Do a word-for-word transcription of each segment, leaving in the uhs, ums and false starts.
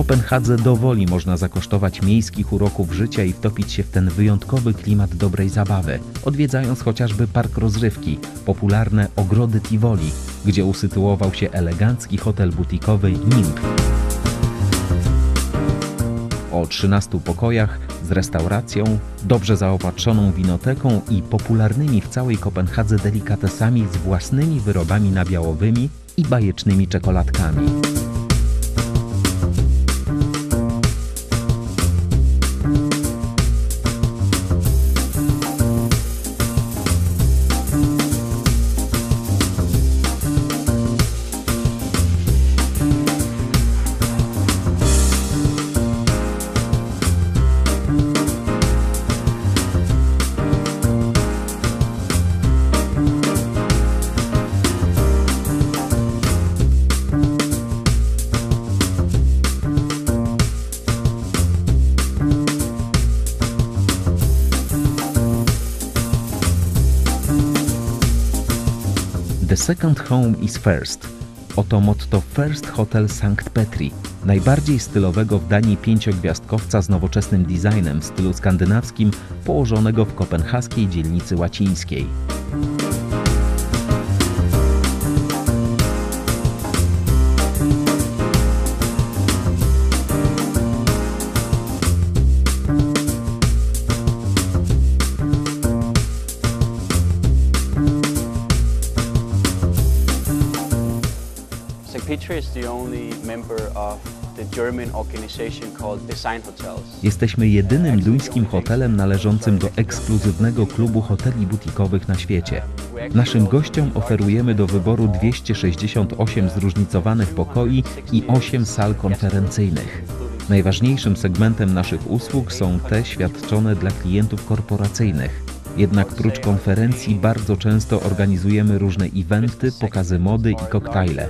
Kopenhadze dowoli można zakosztować miejskich uroków życia i wtopić się w ten wyjątkowy klimat dobrej zabawy, odwiedzając chociażby park rozrywki, popularne ogrody Tivoli, gdzie usytuował się elegancki hotel butikowy Nimb. O trzynastu pokojach, z restauracją, dobrze zaopatrzoną winoteką i popularnymi w całej Kopenhadze delikatesami z własnymi wyrobami nabiałowymi i bajecznymi czekoladkami. The second home is first. Oto motto First Hotel Sankt Petri, najbardziej stylowego w Danii pięciogwiazdkowca z nowoczesnym designem w stylu skandynawskim, położonego w kopenhaskiej dzielnicy łacińskiej. Sankt Petri is the only member of the German organization called Design Hotels. Jesteśmy jedynym duńskim hotelem należącym do ekskluzywnego klubu hoteli butikowych na świecie. Naszym gościom oferujemy do wyboru dwieście sześćdziesiąt osiem zróżnicowanych pokoi i osiem sal konferencyjnych. Najważniejszym segmentem naszych usług są te świadczone dla klientów korporacyjnych. Jednak prócz konferencji bardzo często organizujemy różne eventy, pokazy mody i koktajle.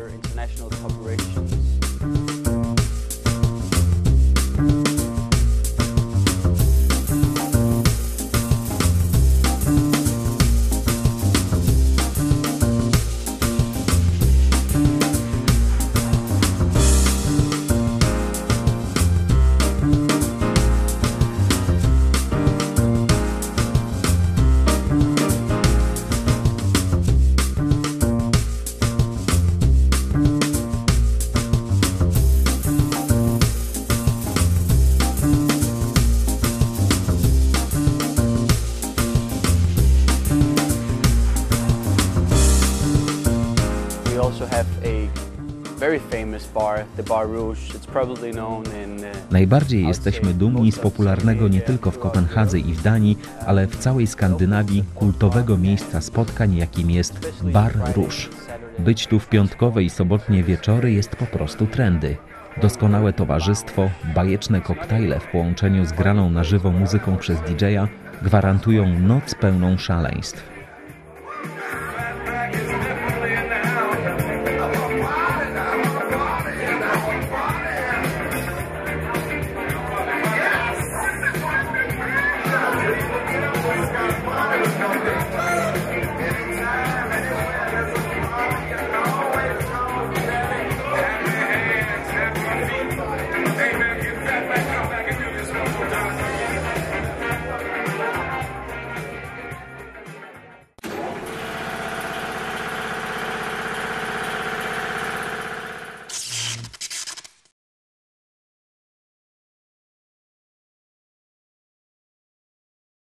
We also have a very famous bar, the Bar Rouge. It's probably known in uh, Najbardziej jesteśmy dumni z popularnego nie tylko w Kopenhadze i w Danii, ale w całej Skandynawii kultowego miejsca spotkań, jakim jest Bar Rouge. Być tu w piątkowe i sobotnie wieczory jest po prostu trendy. Doskonałe towarzystwo, bajeczne koktajle w połączeniu z graną na żywo muzyką przez didżeja gwarantują noc pełną szaleństw.